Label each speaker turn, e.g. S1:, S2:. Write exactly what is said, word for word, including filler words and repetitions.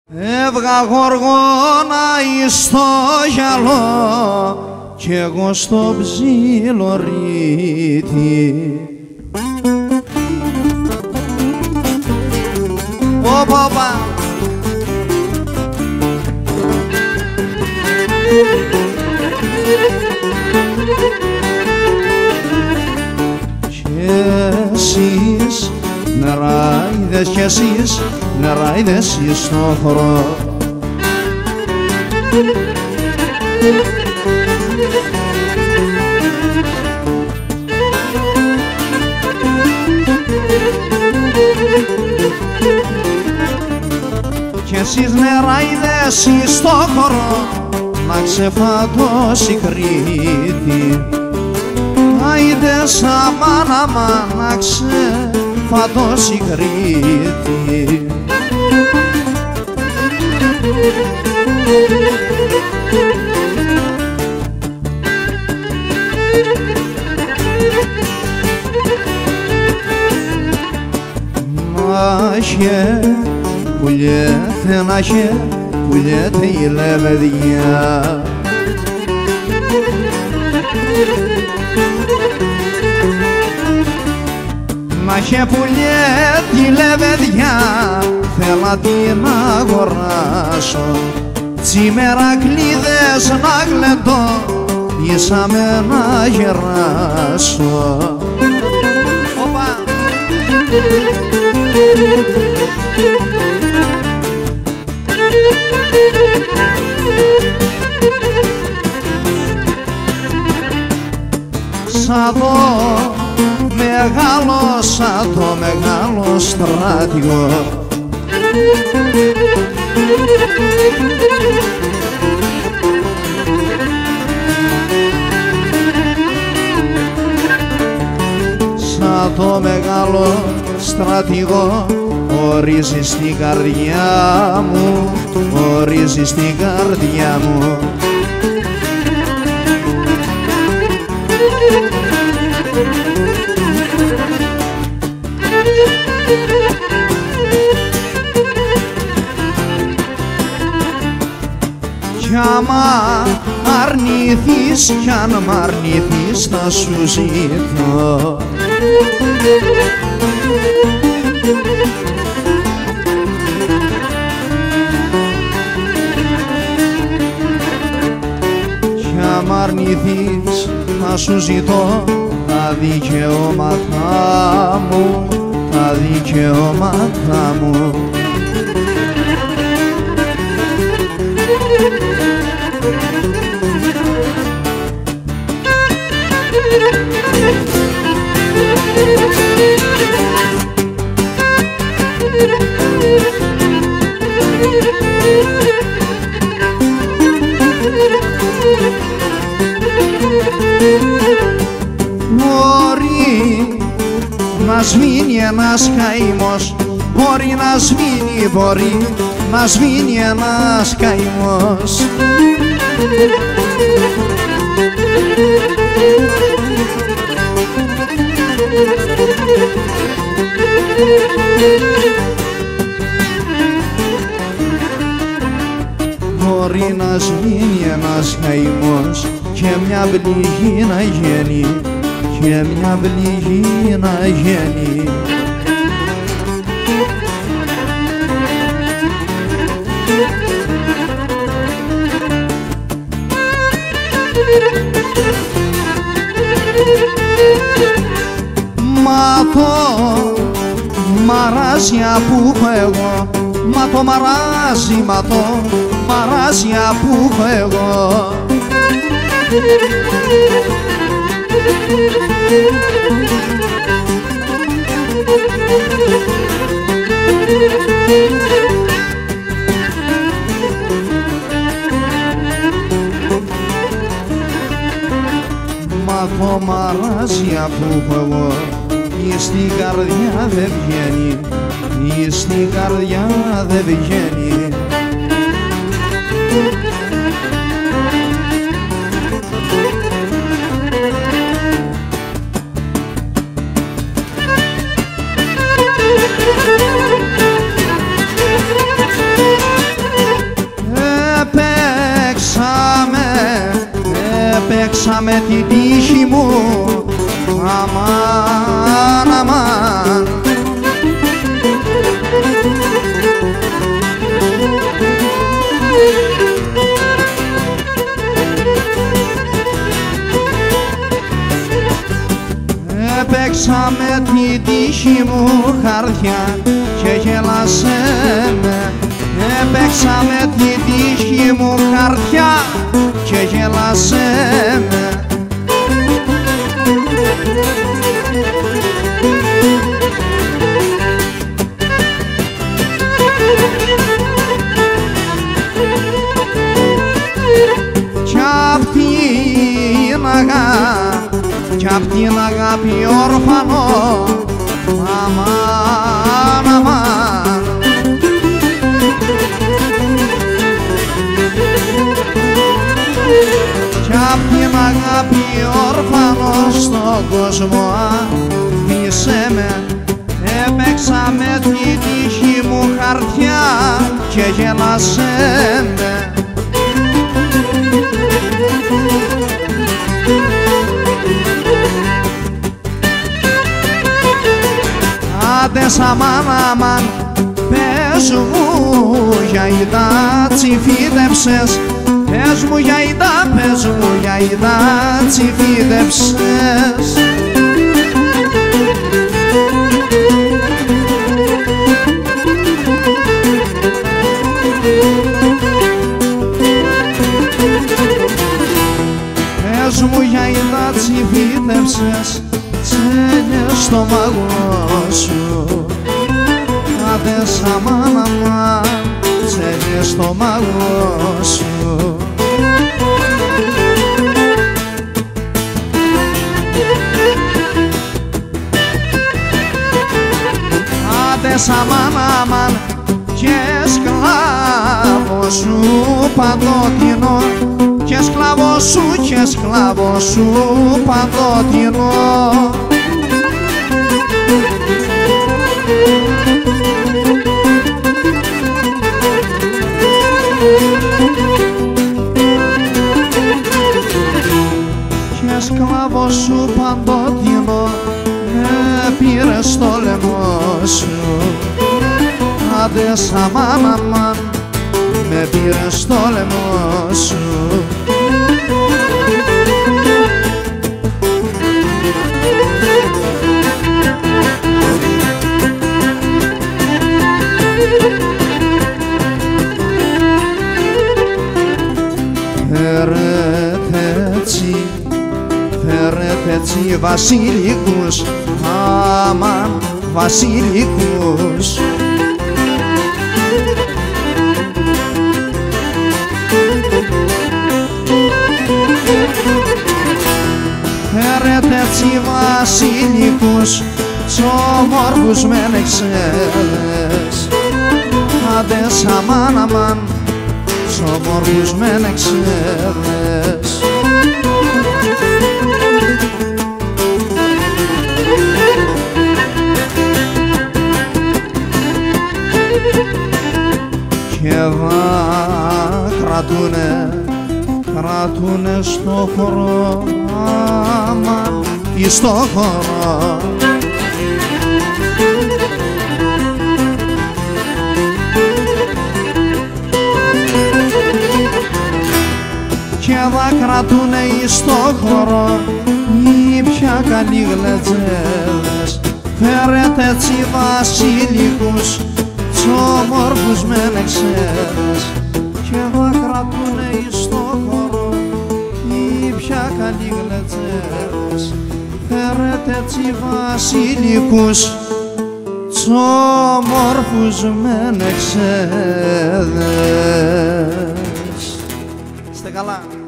S1: Έβγα γοργόνα εις το γυαλό κι εγώ στο ψιλορίτη. Οπα, οπα. Κι εσείς νεράιδες, κι εσείς νεράιδες εις το χώρο. Κι εσείς νεράιδες εις το χώρο να ξεφατώσει Κρήτη. Άιδες αμάν αμάν να ξεφατώσει Κρήτη. Να είχε πουλιέται, να είχε πουλιέται η λεβεδιά. Να είχε πουλιέται η λεβεδιά, θέλα την αγοράσω. Τσιμερακλίδες να γλεντώ, ήσαμε να γεράσω. Οπα! Σαν το μεγάλο, σαν το μεγάλο στράτηγο, σαν το μεγάλο στρατηγό ορίζει στην καρδιά μου, ορίζει στην καρδιά μου. Κι άμα αρνηθείς, κι αν μ' αρνηθείς θα σου ζητώ. Κι αν μ' αρνηθείς θα σου ζητώ τα δικαιώματά μου, τα δικαιώματά μου. Μπορεί να σβήνει ένας καημός, μπορεί να σβήνει, μπορεί να σβήνει ένας καημός. Μπορεί να σβήνει ένας καημός και μια πληγή να γίνει, και μια πληγή να γίνει. Μα το μαράζια που έχω εγώ, μα το μαράζει, μα το μαράζια που έχω εγώ. Μα το μαράζια που έχω εγώ στην καρδιά δεν βγαίνει, στην καρδιά δεν βγαίνει. Έπαιξα με την τύχη μου, αμάν, αμάν. Έπαιξα με την τύχη μου χαρτιά και γέλασε με. Έπαιξα με την τύχη μου χαρτιά και γέλασε με. Κι απ' την αγάπη, κι απ' την αγάπη όρφανο, αμάν, αμάν. Κι απ' την αγάπη όρφανο στον κόσμο άφησε με. Έπαιξα με την τύχη μου χαρτιά και γέλασε με. Άντες αμάν, αμάν, πες μου για είδα τσιφίδεψες. Πες μου για είδα, πες μου για είδα τσιφίδεψες. Πες μου για είδα τσιφίδεψες, τσέλιες στο μαγό σου. Άντες αμάν, αμάν, τσέλιες στο μαγό σου. Άντες αμάν, αμάν, και σκλάβο σου παντοτινό. Και σκλάβο σου, και σκλάβο σου παντοτινό. Και σκλάβο σου παντοτινό, με πήρες στο λαιμό σου. Άντες αμάν, αμάν, με πήρες στο λαιμό σου. Φέρετε έτσι, φέρετε έτσι βασιλικούς, αμάν, βασιλικούς. Φέρετε έτσι βασιλικούς, σ' όμορφους μενεξέδες. Άντες αμάν, αμάν, σ' όμορφους μενεξέδες. Και δα κρατούνε, κρατούνε στο χώρο, αμάν, ή στο χώρο. Και δα κρατούνε εις στο χώρο, οι πια καλοί γλετζέδες. Φέρετε έτσι βασιλικούς, σ' όμορφους μενεξέδες. Και δα κρατούνε εις στο χώρο, οι πια καλοί γλετζέδες. Φέρετε έτσι βασιλικούς, σ' όμορφους μενεξέδες. Είστε καλά.